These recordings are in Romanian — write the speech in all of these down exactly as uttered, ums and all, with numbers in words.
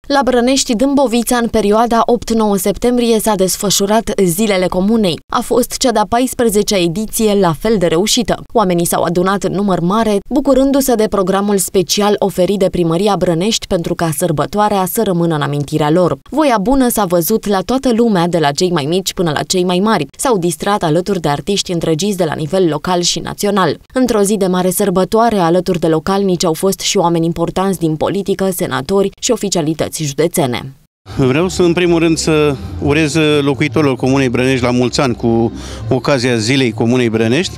La Brănești, Dâmbovița, în perioada opt-nouă septembrie s-a desfășurat Zilele Comunei. A fost cea de-a paisprezecea ediție la fel de reușită. Oamenii s-au adunat în număr mare, bucurându-se de programul special oferit de Primăria Brănești pentru ca sărbătoarea să rămână în amintirea lor. Voia bună s-a văzut la toată lumea, de la cei mai mici până la cei mai mari. S-au distrat alături de artiști întregiți de la nivel local și național. Într-o zi de mare sărbătoare, alături de localnici au fost și oameni importanți din politică, senatori și oficialități județene. Vreau să, în primul rând, să urez locuitorilor Comunei Brănești la mulți ani cu ocazia Zilei Comunei Brănești.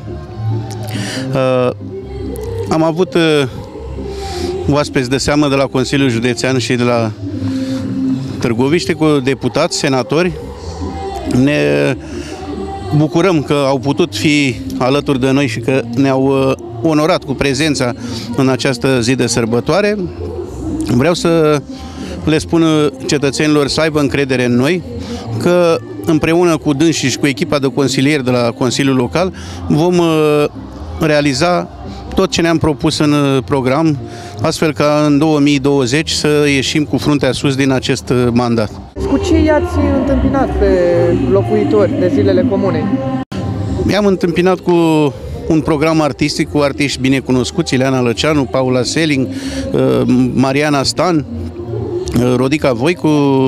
Uh, am avut uh, oaspeți de seamă de la Consiliul Județean și de la Târgoviște cu deputați, senatori. Ne bucurăm că au putut fi alături de noi și că ne-au uh, onorat cu prezența în această zi de sărbătoare. Vreau să le spun cetățenilor să aibă încredere în noi, că împreună cu dânsii și cu echipa de consilieri de la Consiliul Local vom realiza tot ce ne-am propus în program, astfel ca în două mii douăzeci să ieșim cu fruntea sus din acest mandat. Cu ce i-ați întâmpinat pe locuitori de Zilele Comunei? I-am întâmpinat cu un program artistic cu artiști binecunoscuți, Ileana Lăceanu, Paula Seling, Mariana Stan, Rodica Voicu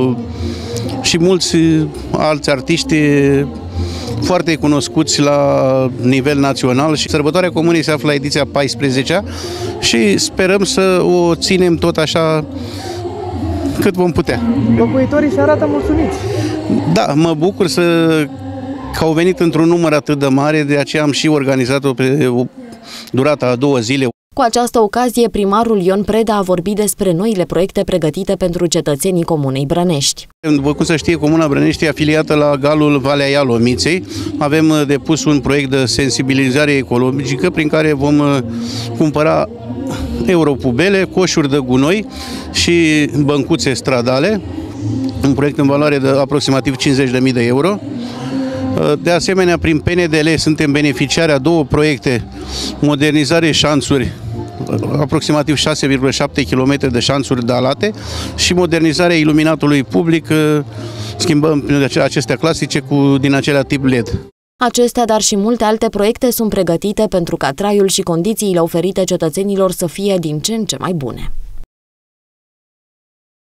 și mulți alți artiști foarte cunoscuți la nivel național. Și Sărbătoarea Comunei se află la ediția paisprezecea și sperăm să o ținem tot așa cât vom putea. Locuitorii se arată mulțumiți. Da, mă bucur să că au venit într-un număr atât de mare, de aceea am și organizat-o pe o durată a două zile. Cu această ocazie, primarul Ion Preda a vorbit despre noile proiecte pregătite pentru cetățenii Comunei Brănești. După cum se știe, Comuna Brănești e afiliată la Galul Valea Ialomiței. Avem depus un proiect de sensibilizare ecologică prin care vom cumpăra europubele, coșuri de gunoi și băncuțe stradale. Un proiect în valoare de aproximativ cincizeci de mii de euro. De asemenea, prin P N D L suntem beneficiari a două proiecte: modernizare șanțuri, aproximativ șase virgulă șapte kilometri de șanțuri dalate, și modernizarea iluminatului public, schimbăm acestea clasice cu din acelea tip L E D. Acestea, dar și multe alte proiecte sunt pregătite pentru ca traiul și condițiile oferite cetățenilor să fie din ce în ce mai bune.